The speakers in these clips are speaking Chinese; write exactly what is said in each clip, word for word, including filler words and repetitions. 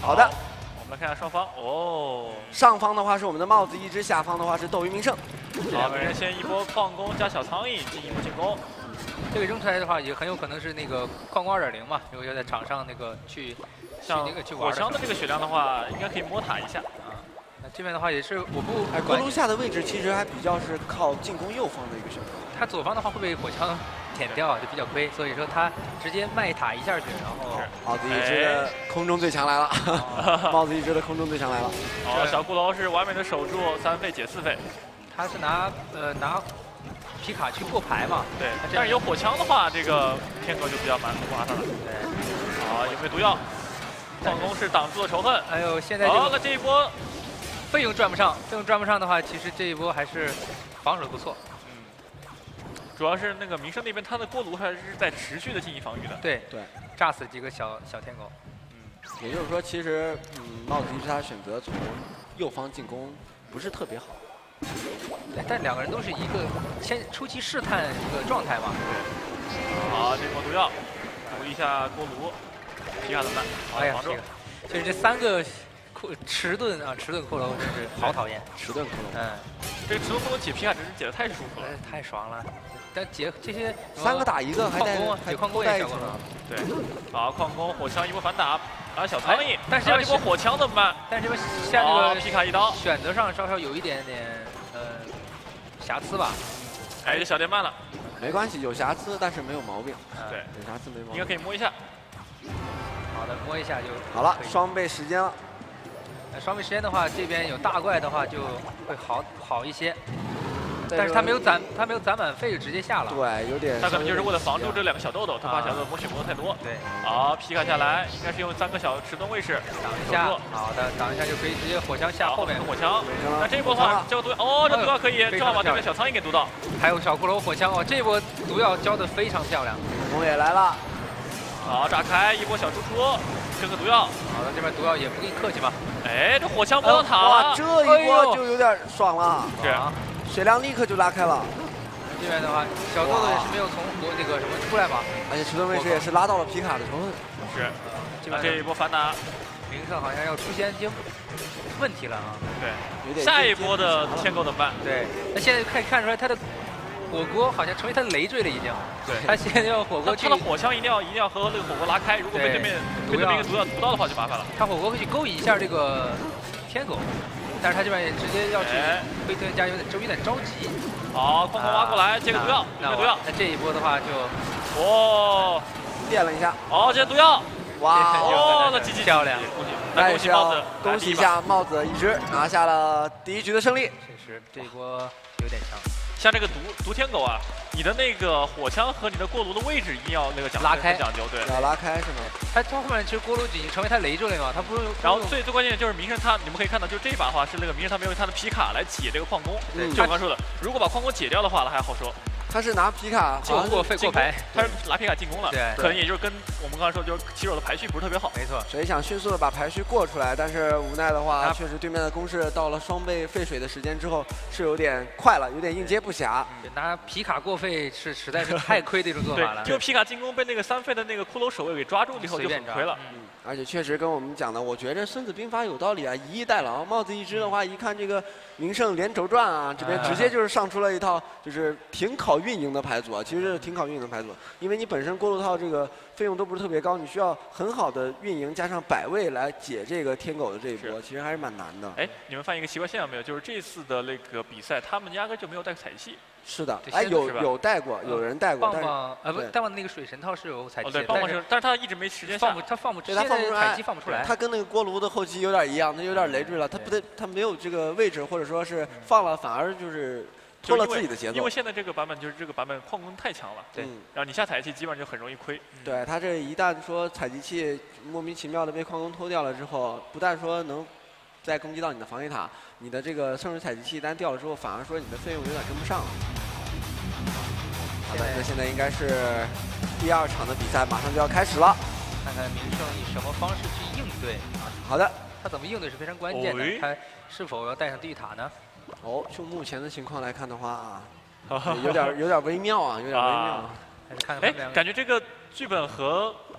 好的。 我们来看一下双方哦， 上方的话是我们的帽子一只，下方的话是斗鱼名胜。 好，两个人先一波矿工加小苍蝇进一波进攻。 这个扔出来的话，也很有可能是那个矿工 二点零 嘛，如果要在场上那个去像那个去玩火枪的这个血量的话，应该可以摸塔一下啊。那这边的话也是我不哎，锅炉下的位置其实还比较是靠进攻右方的一个选择。 他左方的话会被火枪舔掉，就比较亏，所以说他直接卖塔一下去，然后帽子一只的空中最强来了，帽子一只的空中最强来了。 哦，小骷髅是完美的守住三费解四费， 他是拿呃拿皮卡去过牌嘛。 对，但是有火枪的话，这个天狗就比较麻麻烦了。 对， 好，有没有毒药？矿工是挡住了仇恨。 哎呦，现在好了，这一波费用赚不上，费用赚不上的话，其实这一波还是防守不错。 主要是那个名胜那边，他的锅炉还是在持续的进行防御的。 对对， 炸死几个小小天狗。 嗯，也就是说，其实嗯，帽子一只他选择从右方进攻不是特别好。 对，但两个人都是一个先初期试探一个状态嘛。 对。好，这波毒药，补一下锅炉，皮卡怎么办？ 哎呀，这个，就是这三个库迟钝啊，迟钝骷髅真是好讨厌。 迟钝骷髅。 嗯， 这个迟钝骷髅解皮卡真是解的太舒服了， 太爽了。 但解这些三个打一个，还带解矿工带也效果好。 对，好，矿工火枪一波反打，然后小苍蝇， 但是这波火枪怎么办？ 但是这边像这个皮卡一刀， 选择上稍稍有一点点呃瑕疵吧。 哎，这小电慢了， 没关系，有瑕疵，但是没有毛病。 对， 有瑕疵没毛病。 应该可以摸一下。 好的，摸一下就好了，双倍时间了。 双倍时间的话，这边有大怪的话就会好好一些。 但是他没有攒，他没有攒满费就直接下了。 对，有点。 他可能就是为了防住这两个小豆豆，他怕小豆豆摸血摸的太多。 对。 好，皮卡下来，应该是用三个小迟钝卫士挡一下。好的，挡一下就可以直接火枪下后面。 火枪。那这一波的话，这个毒药，哦，这毒药可以正好把这个小苍蝇给毒到。 还有小骷髅火枪哦，这波毒药交的非常漂亮。 红也来了。 好，炸开一波小猪猪，扔个毒药。 好的，这边毒药也不跟你客气嘛。 哎，这火枪摸到塔了。 哇，这一波就有点爽了。 是。 血量立刻就拉开了， 这边的话，小豆豆也是没有从国那个什么出来嘛， 而且迟钝卫士也是拉到了皮卡的仇恨。 是，这边这一波反打， 名胜好像要出现一些问题了啊。 对，下一波的天狗怎么办？ 对，那现在可以看出来他的火锅好像成为他的累赘了，已经。 对， 他现在要火锅去， 他的火枪一定要一定要和那个火锅拉开，如果被对面被对面一个毒药毒到的话就麻烦了。 他火锅会去勾引一下这个天狗。 但是他这边也直接要去推推加油，就有点着急。 好，矿工挖过来，接个毒药，接个毒药。 那这一波的话就， 哦， 电了一下。 哦，接毒药。 哇， 哦，那积极漂亮。 那恭喜帽子， 恭喜一下帽子一只拿下了第一局的胜利。 确实，这一波有点强。 像这个毒毒天狗啊，你的那个火枪和你的锅炉的位置一定要那个讲拉开讲究，对。 要拉开是吗？ 他后面其实锅炉已经成为他累赘了嘛，他不用。 然后最最关键的就是名胜他，你们可以看到，就是这一把的话是那个名胜他没有他的皮卡来解这个矿工， 嗯、 就我刚说的，如果把矿工解掉的话，那还好说。 他是拿皮卡进过费过牌， 他是拿皮卡进攻了， 对， 可能也就是跟我们刚才说，就是骑手的排序不是特别好， 没错。 所以想迅速的把排序过出来，但是无奈的话，确实对面的攻势到了双倍费水的时间之后是有点快了，有点应接不暇。 拿皮卡过费是实在是太亏的一种做法了。 就皮卡进攻被那个三费的那个骷髅守卫给抓住以后就很亏了。 嗯，而且确实跟我们讲的，我觉着《孙子兵法》有道理啊，以逸待劳。帽子一只的话，一看这个名胜连轴转啊，这边直接就是上出了一套就是挺考运营的牌组啊。其实是挺考运营的牌组，因为你本身锅炉套这个费用都不是特别高，你需要很好的运营加上百位来解这个天狗的这一波，其实还是蛮难的。 哎，你们发现一个奇怪现象没有？就是这次的那个比赛，他们压根就没有带采气。 是的，哎，有有带过，有人带过。 棒棒呃不，棒棒那个水神套是有采气的， 棒棒是，但是他一直没时间放不，他放不， 对他放不出来， 采气放不出来。 他跟那个锅炉的后期有点一样，他有点累赘了，他不得，他没有这个位置，或者说是放了反而就是。拖了自己的节奏， 因为现在这个版本就是这个版本矿工太强了，对，然后你下采集器基本上就很容易亏。 对他这一旦说采集器莫名其妙的被矿工偷掉了之后，不但说能再攻击到你的防御塔，你的这个圣水采集器一旦掉了之后，反而说你的费用有点跟不上了。好的，那现在应该是第二场的比赛马上就要开始了， 看看名胜以什么方式去应对啊？ 好的， 他怎么应对是非常关键的，他是否要带上地狱塔呢？ 哦，就目前的情况来看的话啊，有点有点微妙啊，有点微妙。 还是看哎，感觉这个剧本和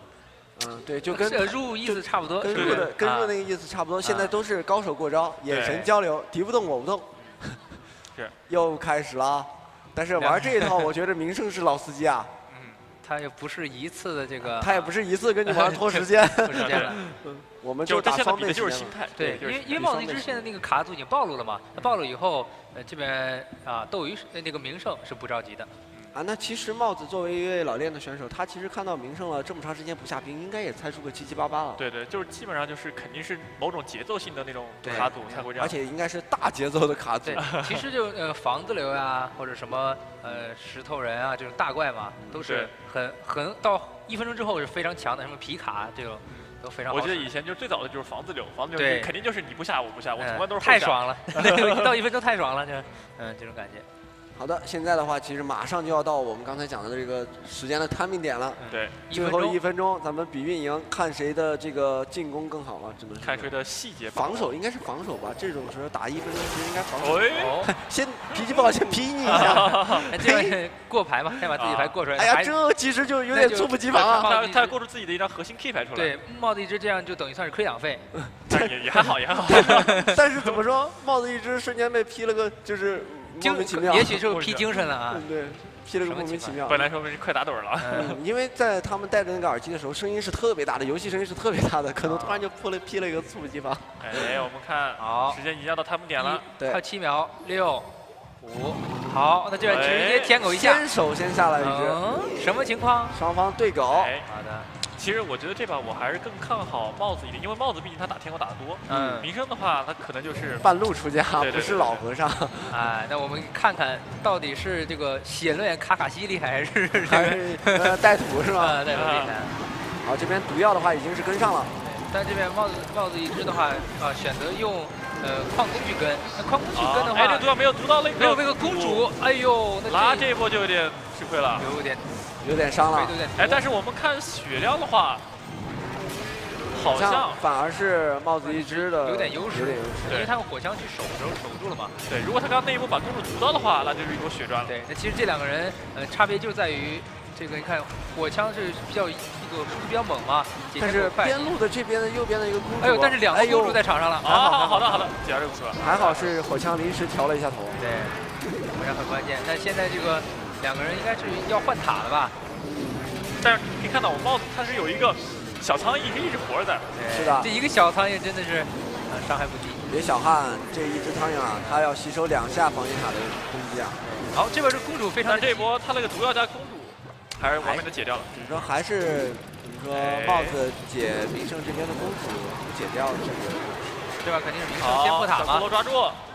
嗯，对，就跟入意思差不多， 跟入的跟入那个意思差不多。现在都是高手过招，眼神交流，敌不动我不动。 是。 又开始了，但是玩这一套，我觉得名胜是老司机啊。 嗯，他也不是一次的这个。 他也不是一次跟你玩拖时间。 拖时间了。 我们就打双倍就是心态。 对，因为因为帽子一只现在那个卡组已经暴露了嘛，他暴露以后，呃，这边啊斗鱼那个名胜是不着急的。 啊，那其实帽子作为一位老练的选手，他其实看到名胜了这么长时间不下兵，应该也猜出个七七八八了。 对对，就是基本上就是肯定是某种节奏性的那种卡组才会这样， 而且应该是大节奏的卡组。 对，其实就呃房子流呀，或者什么呃石头人啊这种大怪嘛，都是很很到一分钟之后是非常强的，什么皮卡这种都非常好。 我记得以前就最早的就是房子流，房子流肯定就是你不下我不下，我从来都是太爽了，一到一分钟太爽了，就嗯这种感觉。 好的，现在的话，其实马上就要到我们刚才讲的这个时间的 timing 点了。 对， 最后一分钟，咱们比运营，看谁的这个进攻更好了，只能看谁的细节。 防守应该是防守吧？这种时候打一分钟，其实应该防守。 哦， 先脾气不好，先批你一下。 这过牌嘛，先把自己牌过出来。 哎呀，这其实就有点猝不及防啊！ 他他过出自己的一张核心 K 牌出来。 对，帽子一只这样就等于算是亏两费。 也也还好，也还好。 但是怎么说，帽子一只瞬间被批了个就是。莫名其妙， 也许是批精神了啊！ 对，批了个莫名其妙。 本来说不是快打盹了， 嗯，因为在他们戴着那个耳机的时候，声音是特别大的，游戏声音是特别大的，可能突然就扑了批了一个猝不及防。 哎，我们看，好，时间已经要到他们点了， 对， 还有七秒，六、五，好，那这边直接舔狗一下， 先手先下来一只， 嗯，什么情况？ 双方对狗。好的。 其实我觉得这把我还是更看好帽子一点，因为帽子毕竟他打天狗打得多。 嗯， 名声的话，他可能就是半路出家，不是老和尚。 哎，那我们看看到底是这个血论卡卡西厉害，还是还是带土是吧？ 带土厉害。 好，这边毒药的话已经是跟上了。 但这边帽子帽子一只的话，啊，选择用呃矿工去跟。那矿工去跟的话， 哎，这毒药没有毒到那个， 没有那个公主。哎呦， 拉这一波就有点吃亏了， 有点有点伤了。 哎，但是我们看血量的话。好像反而是帽子一只的有点优势， 有点优势， 因为他用火枪去守着守住了嘛。 对，如果他刚刚那一波把公主毒到的话，那就是一波血赚了。 对，那其实这两个人呃差别就在于这个，你看火枪是比较一个速度比较猛嘛， 但是边路的这边的右边的一个公主， 哎呦，但是两个公主在场上了。 啊，好的好的，解这个是吧？ 还好是火枪临时调了一下头。 对，火枪很关键。但现在这个两个人应该是要换塔了吧？ 但是可以看到我帽子它是有一个。小苍蝇是一直活着的， 是的， 这一个小苍蝇真的是，呃，伤害不低。 别小看这一只苍蝇啊，它要吸收两下防御塔的攻击啊。 好，这边是公主非常。 但这一波他那个毒药加公主，还是完美的解掉了。 只是说还是怎么说，帽子解名胜这边的公主不解掉这个， 这边肯定是名胜先破塔嘛。 陀螺抓住。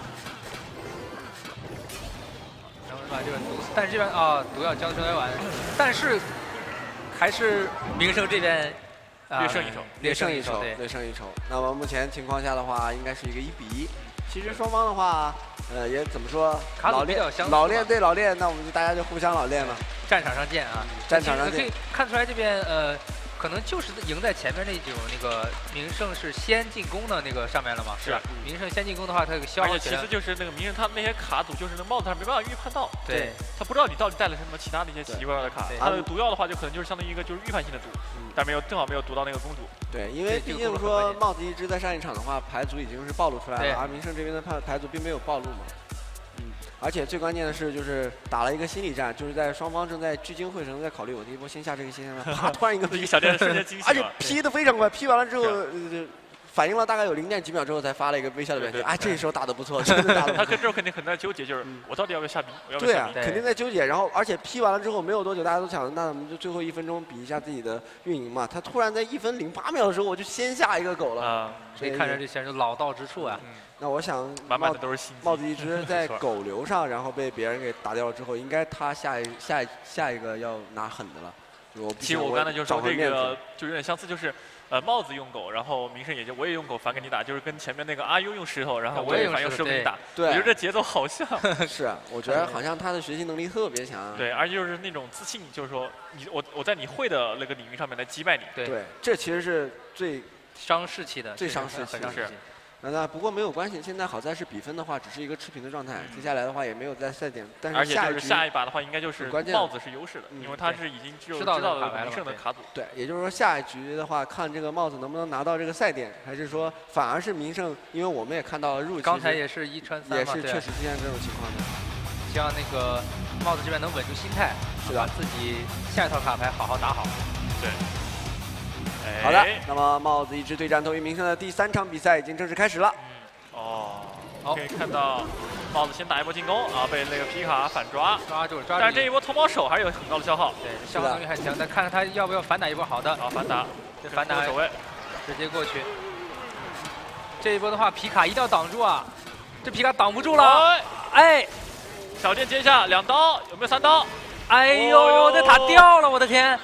然后把这个毒，但是这边啊毒药交出来晚，但是还是名胜这边。 略胜一筹， 略胜一筹，略胜一筹。那么目前情况下的话，应该是一个一比一。其实双方的话，呃，也怎么说，老练老练对老练，那我们就大家就互相老练了。 战场上见啊！ 战场上见。 可以看出来这边呃，可能就是赢在前面那种那个名胜是先进攻的那个上面了嘛？ 是吧？ 名胜先进攻的话，它这个消耗。 而且其次就是那个名胜，他那些卡组就是那帽子上没办法预判到。 对。 他不知道你到底带了什么其他的一些奇奇怪怪的卡。他的毒药的话，就可能就是相当于一个就是预判性的毒。但没有，正好没有毒到那个公主。 对，因为毕竟说帽子一只在上一场的话，牌组已经是暴露出来了，而名胜这边的牌牌组并没有暴露嘛。嗯，而且最关键的是，就是打了一个心理战，就是在双方正在聚精会神在考虑我第一波先下这个先下那，啪，突然一个一个小电瞬间惊喜， 而且劈的非常快，劈完了之后。反应了大概有零点几秒之后，才发了一个微笑的表情。哎，这时候打得不错，真的打得不错。 他这时候肯定很在纠结，就是我到底要不要下 B？ 对啊，肯定在纠结。然后，而且 P 完了之后没有多久，大家都想，那我们就最后一分钟比一下自己的运营嘛。他突然在一分零八秒的时候，我就先下一个狗了。啊， 所以看着这选手老道之处啊。 那我想， 满满的都是心机。 帽子一只在狗流上，然后被别人给打掉了之后，应该他下一下一下一个要拿狠的了。我其实我刚才就说这个就有点相似，就是。呃，帽子用狗，然后名胜也就我也用狗反给你打，就是跟前面那个阿优用石头，然后我也反用石头给你打。 对， 我觉得这节奏好像。 是，我觉得好像他的学习能力特别强。 对，而且就是那种自信，就是说你我我在你会的那个领域上面来击败你。 对，这其实是最伤士气的， 最伤士气的。 那不过没有关系，现在好在是比分的话，只是一个持平的状态。 嗯、 接下来的话也没有在赛点，但是而且就是下一把的话，应该就是帽子是优势的， 嗯、 因为他是已经知知道了名胜的卡组。 对，也就是说下一局的话，看这个帽子能不能拿到这个赛点，还是说反而是名胜，因为我们也看到了入刚才也是一穿三也是确实出现这种情况的。 希望那个帽子这边能稳住心态， 是的， 把自己下一套卡牌好好打好。 对。 好的，那么帽子一支对战头一名胜的第三场比赛已经正式开始了。 嗯，哦，可以看到帽子先打一波进攻啊，被那个皮卡反抓， 抓住抓住。 但是这一波脱毛手还是有很高的消耗， 对，消耗能力很强，但看看他要不要反打一波。好的， 啊，反打， 这反打守卫， 直接过去。这一波的话，皮卡一定要挡住啊，这皮卡挡不住了。哎， 小剑接下两刀，有没有三刀？ 哎呦，这塔掉了，我的天！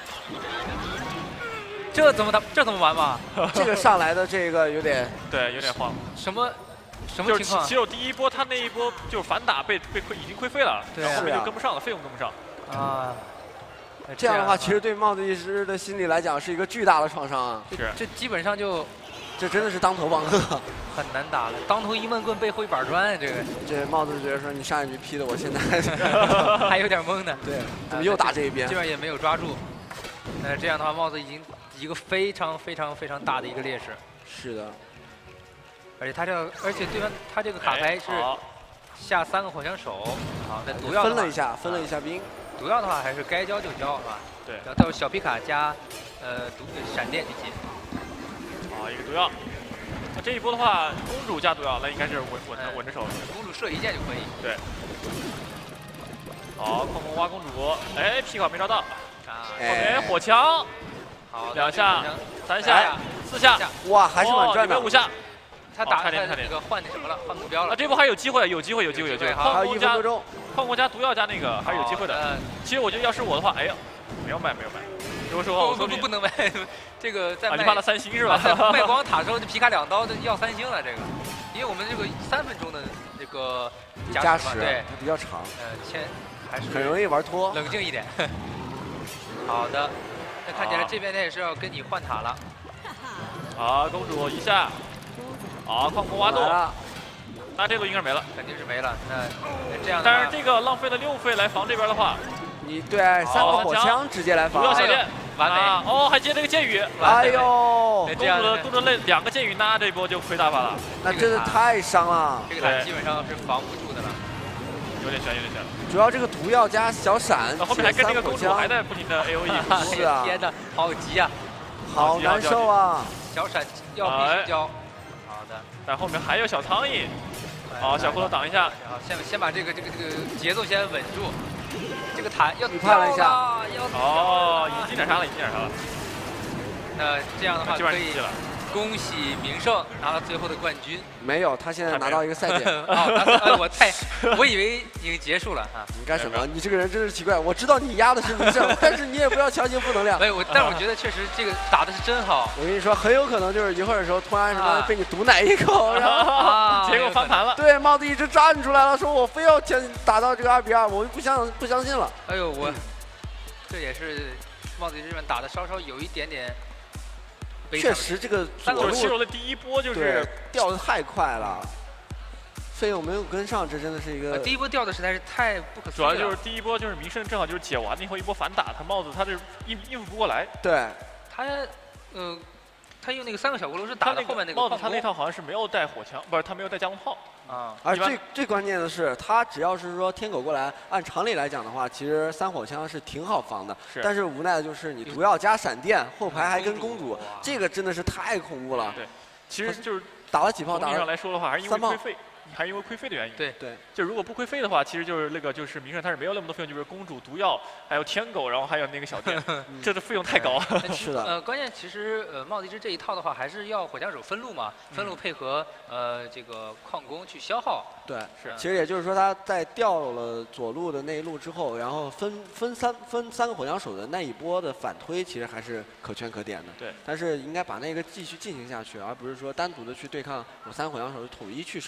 这怎么打？这怎么玩嘛？ 这个上来的这个有点对，有点慌。 什么什么情况？ 其实第一波他那一波就是反打被被亏已经亏废了， 对、 啊，然后后面就跟不上了，费用跟不上。 啊， 这样的话，其实对帽子医师的心理来讲是一个巨大的创伤啊。 是， 这基本上就， 这真的是当头棒喝， 很难打了。当头一闷棍，背后一板砖，这个。 这帽子觉得说你上一局劈的，我现在还有点懵呢。 对，怎么又打这一边？ 这边也没有抓住。呃，这样的话，帽子已经一个非常非常非常大的一个劣势。 是的。 而且他这个，而且对方他这个卡牌是下三个火枪手，好，那毒药分了一下，分了一下兵。 毒药的话还是该交就交，是吧？ 对。 然后到小皮卡加呃毒闪电去接。 好，一个毒药。那这一波的话，公主加毒药，那应该是稳稳的稳着手。 公主射一箭就可以。 对。好，矿工挖公主，哎，皮卡没抓到。 啊， 后面火枪， 好， 两下、三下、四下， 哇，还是稳赚的， 五下。 他打他那个换那什么了，换目标了。 啊，这波还有机会，有机会，有机会，有机会。 还有一分多钟， 矿工加毒药加那个还是有机会的。其实我觉得要是我的话，哎呀，没有卖，没有卖。如果说不不不能卖，这个在卖。你怕了三星是吧？ 卖光塔之后，这皮卡两刀就要三星了，这个，因为我们这个三分钟的这个加时对比较长， 呃，先还是很容易玩脱。 冷静一点。好的，那看起来这边他也是要跟你换塔了。 好，公主一下。好，矿工挖洞，那这路应该没了， 肯定是没了。那这样， 但是这个浪费了六费来防这边的话， 你对三个火枪直接来防， 毒药小剑完美。 哦，还接这个剑雨， 哎呦， 公主的公主那两个剑雨，那这波就亏大发了。 那真的太伤了， 这个塔基本上是防不住的了， 有点悬，有点悬。 主要这个毒药加小闪， 后面还跟这个公主还在不停的 A O E， 是啊， 天哪，好急啊， 好难受啊！ 小闪要必须交。 但后面还有小苍蝇，好，小骷髅挡一下， 好，先先把这个这个这个节奏先稳住，这个塔要预判了一下， 哦，已经进点杀了，已经进点杀了。 那这样的话可以了， 恭喜名胜拿到最后的冠军。 没有，他现在拿到一个赛点。 哦，我太，我以为已经结束了啊！ 你干什么？你这个人真是奇怪。我知道你压的是名胜，但是你也不要强行负能量。 没有，我，但我觉得确实这个打的是真好。 我跟你说，很有可能就是一会儿的时候突然什么被你毒奶一口，然后结果翻盘了。 对，帽子一直站出来了，说我非要打到这个二比二，我就不相不相信了。 哎呦，我这也是帽子这边打的稍稍有一点点。 确实，这个左路的第一波就是掉的太快了，费用没有跟上，这真的是一个第一波掉的实在是太不可思议了。主要就是第一波就是名胜正好就是解完了以后一波反打，他帽子他这应应付不过来。 对， 他呃，他用那个三个小骷髅是打的后面那个帽子，他那套好像是没有带火枪，不是他没有带加农炮。 啊， 而最最关键的是，他只要是说天狗过来，按常理来讲的话，其实三火枪是挺好防的。 是。 但是无奈的就是你毒药加闪电，后排还跟公主，这个真的是太恐怖了。 对，其实就是打了几炮，打了上来说的话，还是因为亏费，还是因为亏费的原因。 对对。 就如果不亏费的话，其实就是那个就是名胜他是没有那么多费用，就是公主毒药，还有天狗，然后还有那个小店，这的费用太高。 是的。 呃，关键其实呃帽子一只这一套的话，还是要火枪手分路嘛，分路配合呃这个矿工去消耗。 对， 是。 其实也就是说，他在掉了左路的那一路之后，然后分分三分三个火枪手的那一波的反推，其实还是可圈可点的。 对。 但是应该把那个继续进行下去，而不是说单独的去对抗我三个火枪手统一去守一路。其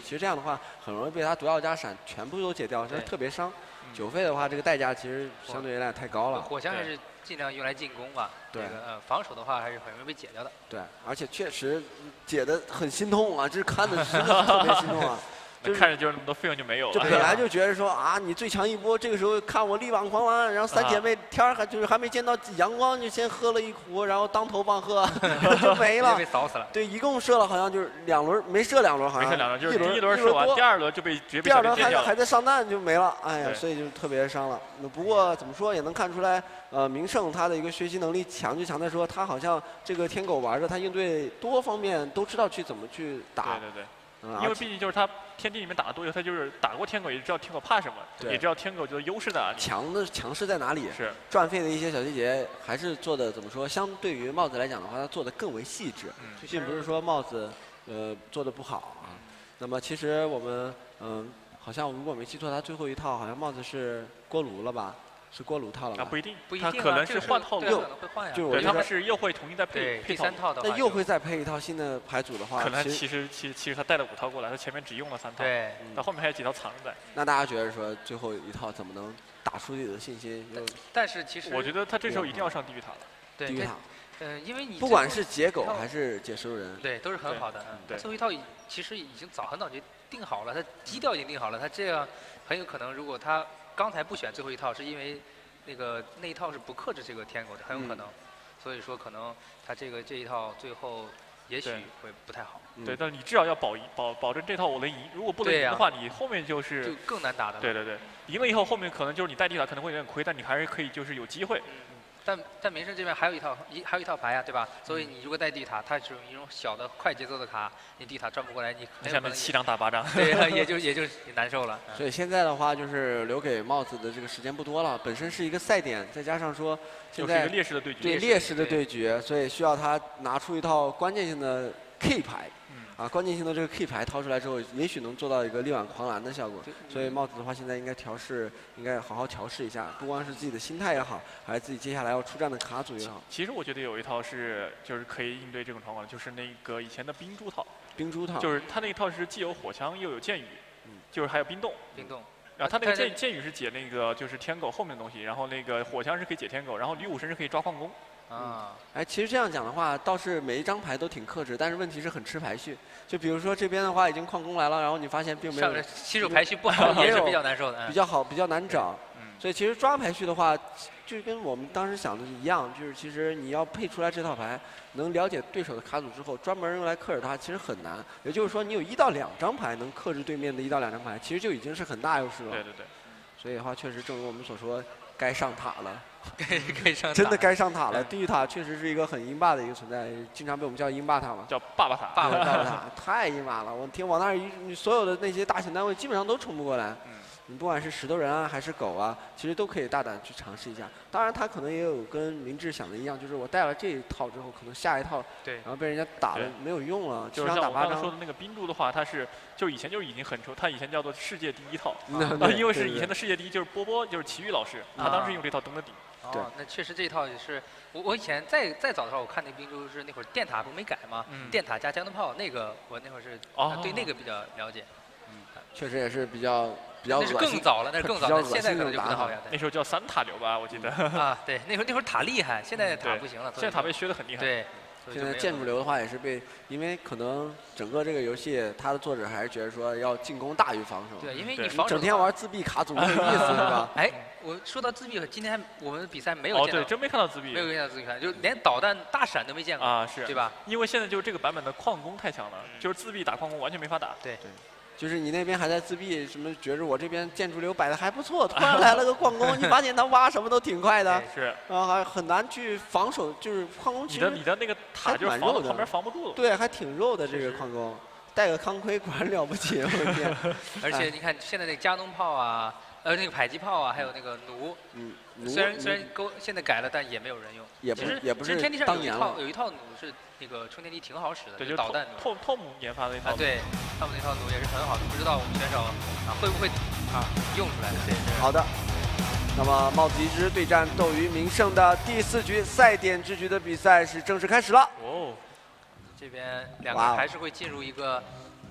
其实这样的话很容易被他毒药加闪全部都解掉，这特别伤。九费的话，这个代价其实相对有点太高了。 火枪还是尽量用来进攻吧。 对。 这个呃，防守的话还是很容易被解掉的。 对，而且确实解的很心痛啊，这看的真的特别心痛啊。 就是看着就是那么多费用就没有了。 就本来就觉得说啊，你最强一波，这个时候看我力挽狂澜，然后三姐妹天儿还就是还没见到阳光就先喝了一壶，然后当头棒喝就没了， 被扫死了。 对，一共射了好像就是两轮，没射两轮，好像没射两轮，就是第一轮射完，第二轮就被直接被第二轮还还在上弹就没了，哎呀，所以就特别伤了。不过怎么说也能看出来，呃，明胜他的一个学习能力强，就强在说他好像这个天狗玩的，他应对多方面都知道去怎么去打。 对对对。嗯、因为毕竟就是他天地里面打的多，他就是打过天狗，也知道天狗怕什么，也知道天狗就是优势在哪里， 强的强势在哪里。 是赚费的一些小细节还是做的怎么说？相对于帽子来讲的话，他做的更为细致，嗯、并不是说帽子呃做的不好啊。嗯、那么其实我们嗯、呃，好像如果没记错，他最后一套好像帽子是锅炉了吧？是锅炉套了吧？ 啊，不一定， 不一定、啊， 他可能是换套路， 就是我他们是又会重新再配配三套的话， 那又会再配一套新的牌组的话， 可能其实其实其实他带了五套过来，他前面只用了三套， 对， 到后面还有几套藏着在。 那大家觉得说最后一套怎么能打出自己的信心？ 但是其实我觉得他这时候一定要上地狱塔了。 对， 地狱塔。 嗯，因为你不管是解狗还是解食人， 对，都是很好的。 嗯，对。 最后一套其实已经早很早就定好了，他基调已经定好了，他这样很有可能，如果他刚才不选最后一套，是因为。那个那一套是不克制这个天狗的，很有可能，嗯、所以说可能他这个这一套最后也许会不太好。 对，但你至少要保保保证这套我能赢，如果不能赢的话， 啊、 你后面就是就更难打的了。 对对对，赢了以后后面可能就是你带地塔可能会有点亏，但你还是可以就是有机会。 嗯但但明胜这边还有一套一还有一套牌呀、啊，对吧？所以你如果带地塔，它是一种小的快节奏的卡，你地塔转不过来，你很下面七张大巴掌， 对，也就也就难受了。 所以现在的话，就是留给帽子的这个时间不多了，本身是一个赛点，再加上说现在一个劣势的对决， 对劣势的对决，所以需要他拿出一套关键性的 K 牌。啊，关键性的这个 K 牌掏出来之后，也许能做到一个力挽狂澜的效果。所以帽子的话，现在应该调试，应该好好调试一下，不光是自己的心态也好，还是自己接下来要出战的卡组也好。 其实我觉得有一套是就是可以应对这种状况，就是那个以前的冰珠套。 冰珠套。 就是它那一套是既有火枪又有箭雨，嗯，就是还有冰冻。 冰冻。 然后它那个箭箭雨是解那个就是天狗后面的东西，然后那个火枪是可以解天狗，然后女武神是可以抓矿工。 啊， 哎，其实这样讲的话，倒是每一张牌都挺克制，但是问题是很吃排序。就比如说这边的话，已经矿工来了，然后你发现并没有新手排序不好，也是比较难受的， 比较好，比较难找。嗯，所以其实抓排序的话，就跟我们当时想的一样，就是其实你要配出来这套牌，能了解对手的卡组之后，专门用来克制它，其实很难。也就是说，你有一到两张牌能克制对面的一到两张牌，其实就已经是很大优势了。 对对对。 所以的话，确实正如我们所说，该上塔了。 该该上塔， 真的该上塔了。地狱塔确实是一个很英霸的一个存在，经常被我们叫英霸塔嘛， 叫爸爸塔。 爸爸塔太英霸了，我天，往那儿一所有的那些大型单位基本上都冲不过来。嗯，你不管是石头人啊还是狗啊，其实都可以大胆去尝试一下。当然，他可能也有跟明智想的一样，就是我带了这一套之后，可能下一套对， 然后被人家打了没有用了， 就是像我刚才说的那个冰柱的话，它是就以前就已经很熟，它以前叫做世界第一套，啊，因为是以前的世界第一，就是波波就是奇遇老师，他当时用这套登的顶。 哦，那确实这一套也是我我以前再再早的时候，我看那冰珠是那会儿电塔不没改吗？嗯、电塔加加农炮那个，我那会儿是、 哦啊、对那个比较了解。 嗯，确实也是比较比较恶心。 那是更早了，那是更早了，现在可能就不太好呀。 那时候叫三塔流吧，我记得。 啊，对，那会儿那会儿塔厉害，现在塔不行了。 现在塔被削得很厉害。 对。 现在建筑流的话也是被，因为可能整个这个游戏它的作者还是觉得说要进攻大于防守。 对，因为你防守整天玩自闭卡组没有意思是吧？ 哎，我说到自闭，今天我们比赛没有见到。 哦，对，真没看到自闭。 没有见到自闭看，就连导弹大闪都没见过啊，是， 对吧？ 因为现在就是这个版本的矿工太强了，就是自闭打矿工完全没法打。 对对。就是你那边还在自闭，什么觉着我这边建筑流摆的还不错，突然来了个矿工，你发现他挖什么都挺快的， 是， 啊，还很难去防守，就是矿工其实你的你的那个塔就是防旁边防不住， 对，还挺肉的这个矿工，带个康盔果然了不起，我天！ 而且你看现在那个加农炮啊，呃，那个迫击炮啊，还有那个弩， 嗯， 虽然虽然勾现在改了，但也没有人用。 也不是也不是天地上有一套有一套弩是那个充电机挺好使的， 对， 导弹弩。 透透姆研发的一套。 啊，对，他们那套弩也是很好的，不知道我们选手啊会不会啊用出来的。对， 好的。那么帽子一支对战斗鱼名胜的第四局赛点之局的比赛是正式开始了。 哦， 这边两个还是会进入一个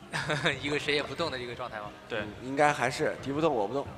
一个谁也不动的一个状态吗？ 对， 应该还是敌不动我不动。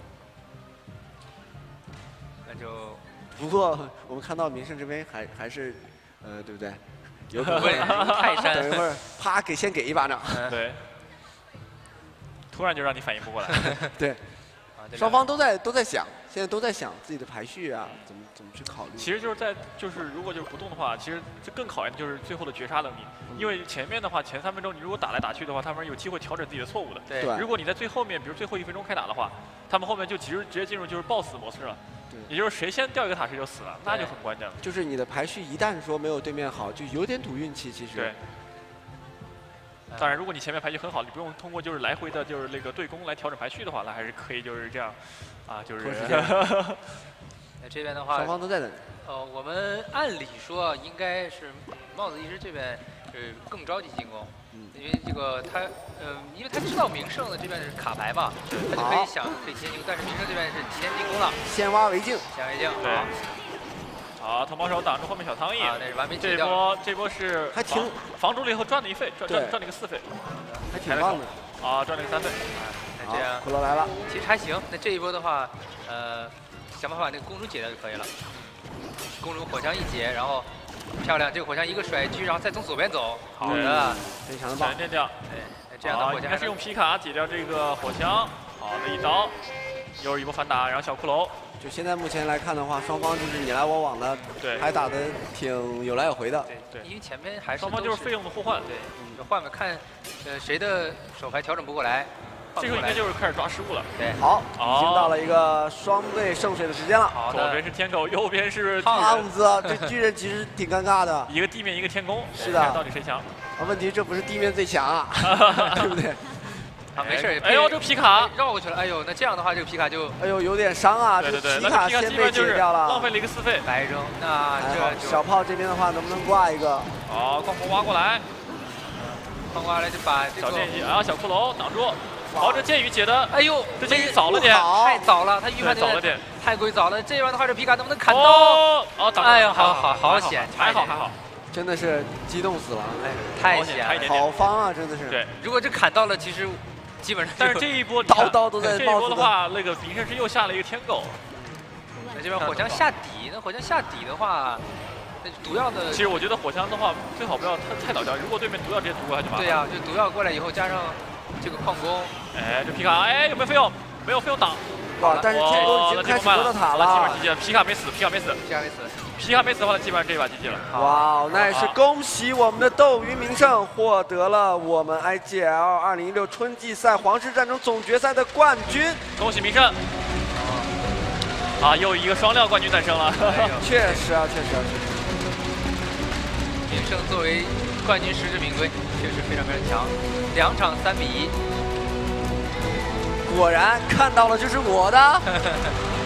那就不过我们看到明胜这边还还是，呃，对不对？有可能稳如泰山。 等一会儿，啪给先给一巴掌。 对。突然就让你反应不过来。 对。双方都在都在想，现在都在想自己的排序啊，怎么怎么去考虑。 其实就是在就是如果就是不动的话，其实这更考验的就是最后的绝杀能力。因为前面的话前三分钟你如果打来打去的话，他们有机会调整自己的错误的。 对。 如果你在最后面，比如最后一分钟开打的话，他们后面就直直接进入就是 boss 模式了。对。也就是谁先掉一个塔谁就死了，那就很关键了。 就是你的排序一旦说没有对面好，就有点赌运气，其实。 对。当然，如果你前面排序很好，你不用通过就是来回的，就是那个对攻来调整排序的话，那还是可以就是这样，啊，就是。 那这边的话， 双方都在等。 呃，我们按理说应该是帽子一只这边是更着急进攻，嗯，因为这个他，呃，因为他知道明胜的这边是卡牌嘛，他就可以想可以先进攻，但是明胜这边是提前进攻了， 先挖为敬， 先为敬， 对。好，头毛手挡住后面小苍蝇， 啊，那是完美这波这波是还挺防住了以后赚了一费，赚赚赚了一个四费， 还挺棒的。 啊，赚了一个三费。 那这样， 骷髅来了， 其实还行。那这一波的话，呃，想办法把那个公主解掉就可以了。公主火枪一解，然后漂亮，这个火枪一个甩狙，然后再从左边走，好的， 非常的棒。 闪电掉， 对，那这样的火枪应该是用皮卡解掉这个火枪，好的一刀，又是一波反打，然后小骷髅。 就现在目前来看的话，双方就是你来我往的， 对， 还打得挺有来有回的。 对对，因为前面还是双方就是费用的互换。 对，就换个看，呃，谁的手牌调整不过来。 这时候应该就是开始抓失误了。 对， 好，已经到了一个双倍圣水的时间了。 好的，左边是天狗，右边是胖子，这巨人其实挺尴尬的。 一个地面，一个天宫。 是的， 到底谁强？ 啊，问题这不是地面最强啊，对不对？ 啊，没事。 哎呦，这个皮卡绕过去了。哎呦，那这样的话，这个皮卡就哎呦有点伤啊。 对对对， 皮卡先被解掉了， 浪费了一个四费。 白扔，那这小炮这边的话能不能挂一个？ 好，矿火挖过来， 矿过来就把小剑姬，然后小骷髅挡住。好，这剑雨解的， 哎呦， 这剑雨早了点， 太早了，他预判早了点， 太过于早了。这边的话，这皮卡能不能砍刀？ 哦，哦， 哎呀，好好好险， 还好还好， 真的是激动死了， 哎，太险了， 好方啊，真的是。 对， 如果这砍到了，其实基本上。 但是这一波刀刀都在。 这一波的话，那个明胜是又下了一个天狗。 那这边火枪下底，那火枪下底的话，那毒药的。 其实我觉得火枪的话，最好不要太太早掉，如果对面毒药直接毒过来就麻烦。 对呀，就毒药过来以后加上。这个矿工， 哎，这皮卡，哎，有没有费用？没有费用挡。 哇，但是天宫已经开始夺到塔了， 基本上 G G 了。皮卡没死，皮卡没死， 皮卡没死， 皮卡没死的话，基本上这一把 G G 了。 哇，那也是恭喜我们的斗鱼名胜获得了我们 I G L 二零一六春季赛皇室战争总决赛的冠军。 恭喜名胜！啊，又一个双料冠军诞生了。 确实啊，确实啊，确实。 名胜作为冠军实至名归，确实非常非常强。两场三比一， 果然看到了就是我的。